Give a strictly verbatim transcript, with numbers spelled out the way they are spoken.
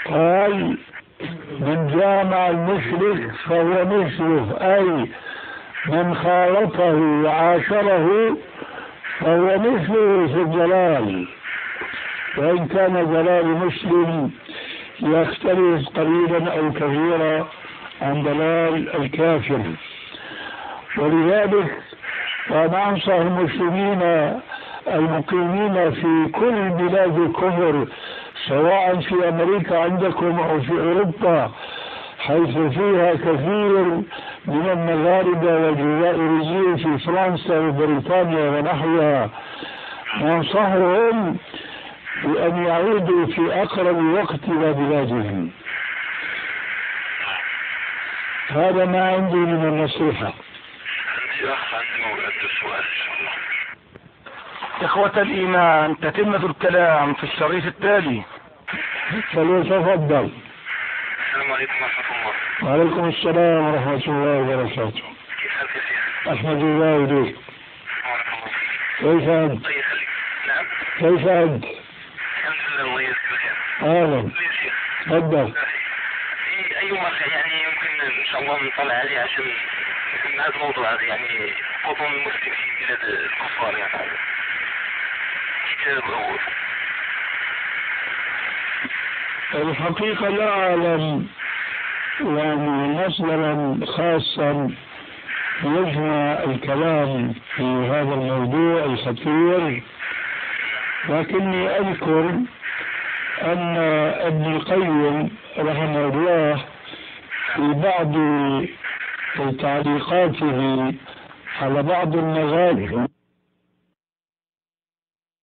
قال: من جامع المشرك فهو مثله، أي من خالطه وعاشره فهو مثله في الضلال، وإن كان ضلال مسلم يختلف قليلا أو كثيرا عن ضلال الكافر. ولذلك وأنا أنصح المسلمين المقيمين في كل بلاد الكفر، سواء في أمريكا عندكم أو في أوروبا، حيث فيها كثير من المغاربة والجزائريين في فرنسا وبريطانيا ونحوها، ننصحهم بأن يعودوا في أقرب وقت إلى بلادهم. هذا ما عندي من النصيحة. إخوة الإيمان، تتمة الكلام في الشريط التالي. فليتفضل. السلام عليكم ورحمة الله. وعليكم السلام ورحمة الله وبركاته. كيف حالك يا شيخ؟ أحمد الله إليك. بارك الله فيك. كيف أنت؟ الله يخليك. نعم. كيف أنت؟ الحمد لله، الله يجزيك الخير. أهلا. يا شيخ. تفضل. في أي مرة يعني يمكن إن شاء الله نطلع عليه عشان من هذا الموضوع هذا، يعني قطن المسلم في بلاد الكفار، يعني كتاب أو الحقيقة لا أعلم يعني مصدرا خاصا يجمع الكلام في هذا الموضوع الخطير، لكني أذكر أن ابن القيم رحمه الله في بعض تعليقاته على بعض المذاهب